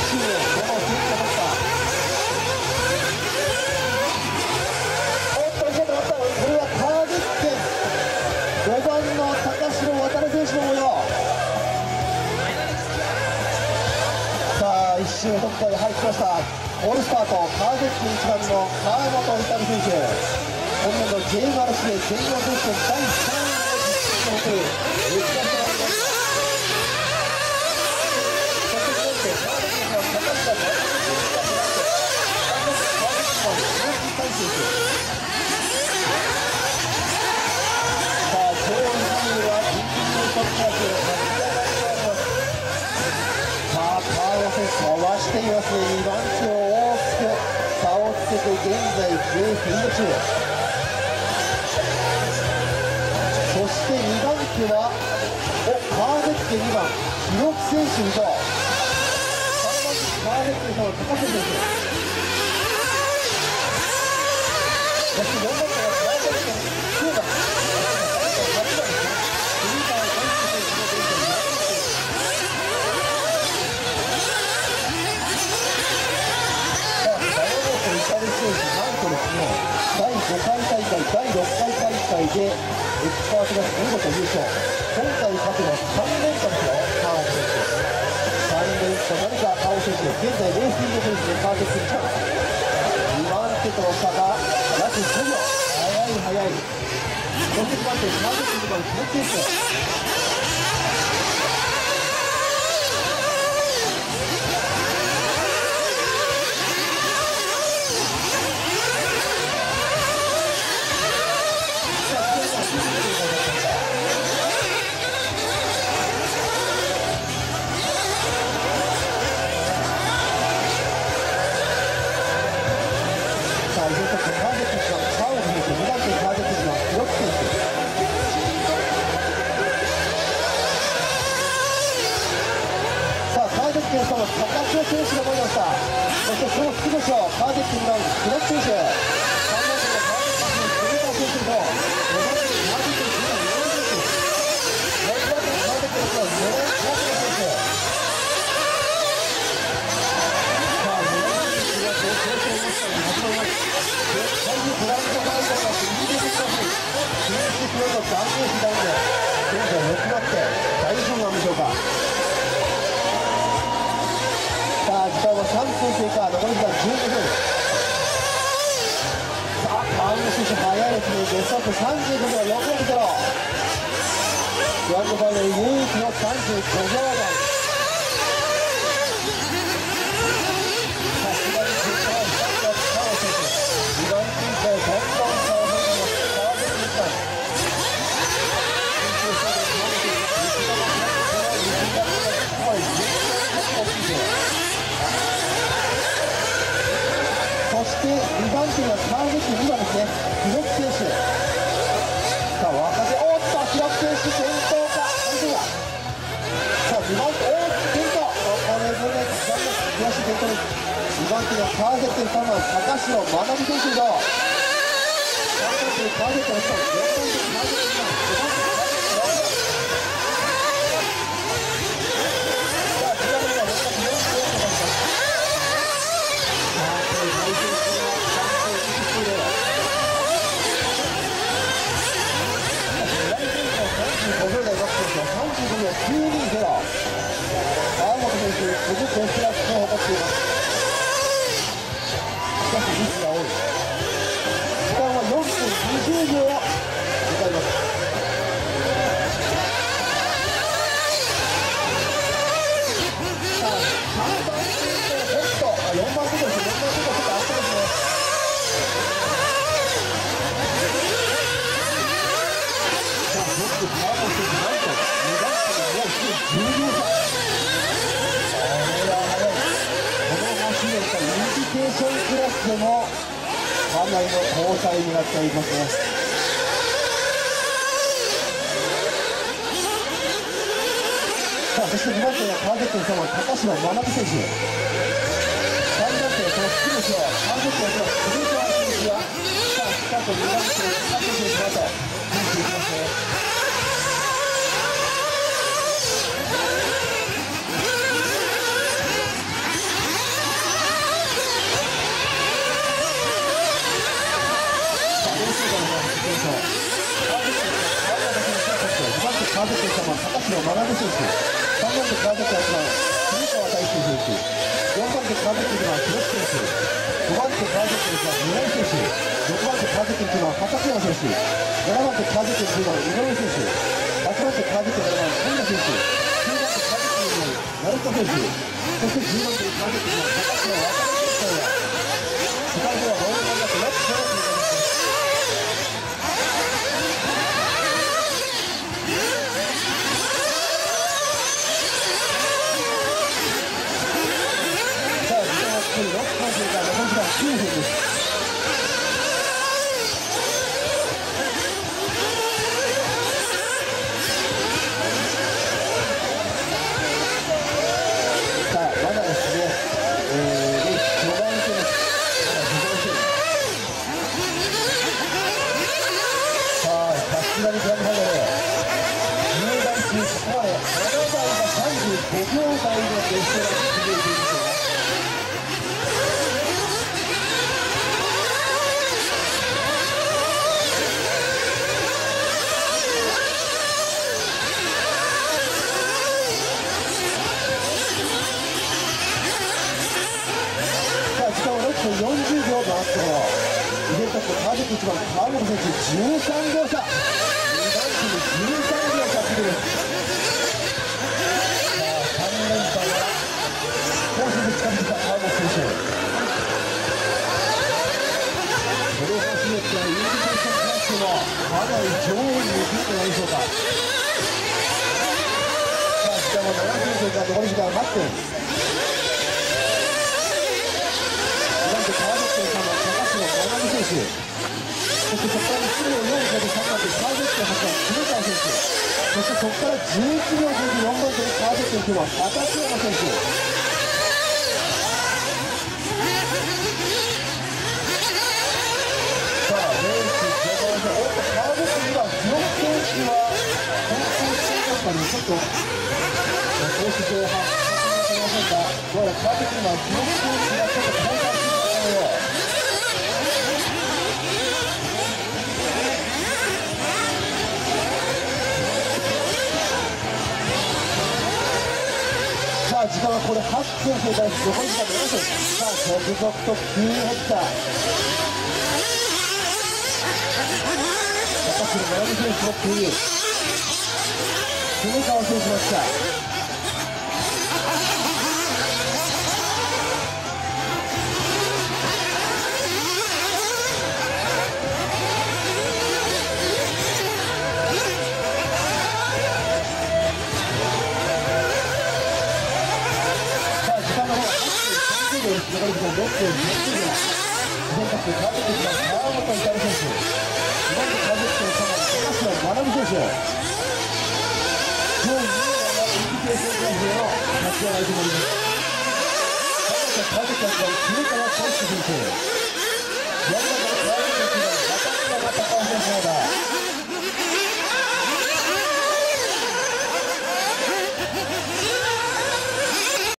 周をこの先頭バッター。おっと、ちょっと待った。これはターゲット5番の高城渡選手の模様。さあ、1周どこかで入ってきました。オールスタートターゲット1番の川本光選手。今年の JMRC で全日本選手権第3位の実績を誇る内田さん。回していますね。2番手を大きく差をつけて現在レースリード中。そして2番手はカーベッケ2番記録選手にと3番手カーベッケの高瀬選手、そして4番手はカーベッケ9番8番杉川大輔選手の現在なんとですね、第5回大会、第6回大会でエキスパートが見事優勝。今回勝つの3連覇ですよ、川本選手。3連覇、何か川本選手、現在レースリード選手でカーベックに来てます。2番手との差が約5秒。速い速い。そして2番手、カーベック2番、記録選手。高城選手が戻りました。そしてそのすぐ後ろカーデック2番記録選手、3番手のカーデック選手、古川選手と5番手のカーデック2番4番選手、6番手のカーデックの4番カーデック選手。さあ、4番選手が調整を持ったのに始まります。絶対にブランドバイザーが右で出てください。フィニッシュプロの断面左で現在6番手、大丈夫なんでしょうか。さあ、時間は3分経過、残り時間12分。さあ、川本選手速いですね。ベストアップ35秒660。グランドファイナル唯一の35秒台。さすがに結果は2つの川本選手。2番手以降、どんどん差を取っています。川本選手。緊急したで川本選手。西田の西田のここまで10分大きいです。そして2番手はカーベック2番ですね、記録選手。さあ、若手、おっと、記録選手、先頭か、大丈夫だ。さあ、2番手、おっと、先頭、これもね、悔しい転倒です。2番手のカーベック3番、高城学選手と、3番手のカーベックの人、4番手のカーベック2番、5番手のカーベック4番。さあ、ちなみには6番手44となります。35秒台マックスの35秒920。川本選手、50ベストラップを誇っています。しかしミスが多い。時間は4分20秒を迎えます。さあ、3番手のホット、4番手です。4番手がちょっとあってますね。川本選手、なんと2番手でもう12歳。これは速い。この走りをしたインディケーションクラスでもかなりの高才になっていますね。さあ、そして2番手はカーベックの3番高島学選手。3番手はそのすぐ後ろカーベックの3番古川選手はさあ、スタート2番手佐藤選手の後フィニッシュいきますね。さキロ学選手、3番手川崎8番古川大輔選手、4番手川崎1番広木選手、5番手川崎1番村井選手、6番手川崎1番畠山選手、7番手川崎1番井上選手、8番手川崎7番本田選手、9番手川崎2番成田選手、そして10番手川崎1番高橋の渡辺選手が世界ではロールマンだとなっています。6分から残り時間9分です。さあ、まだですね、レース序盤戦です。さあ、さすがにグランドファイナル10台中ここまで7台が35秒台のベストが続いているんですよ。6分40秒とあってもイベントカージック1番川本選手13秒差、2番手に13秒差つける。さあ3連覇は更新で近づいた川本選手、それを含めてインディケーションクラッシュもかなり上位に行くんじゃないでしょうか。さあしかも7分間残り時間待ってる。川崎選手、高橋の渡辺選手、そしてそこから1秒4で3番手川崎選手、古川選手、そしてそこから11秒54番手で川崎選手は畠山選手。さあレース序盤で川崎には記録選手は本当に強かったのでちょっとコース上半確認しませんが、どうやら川崎には記録選手がちょっと交代してさあ時間はこれ8分経過です。残り時間7分。さあ続々と9ヘクター高橋の並選手も9位、古川選手も来た。残り時間6分10秒。全国川崎の川本ひかる選手、2番手川崎の高橋の学選手、上位2名がインディケーションクラスへの立ち上がりとなります。川崎は9位から川崎選手、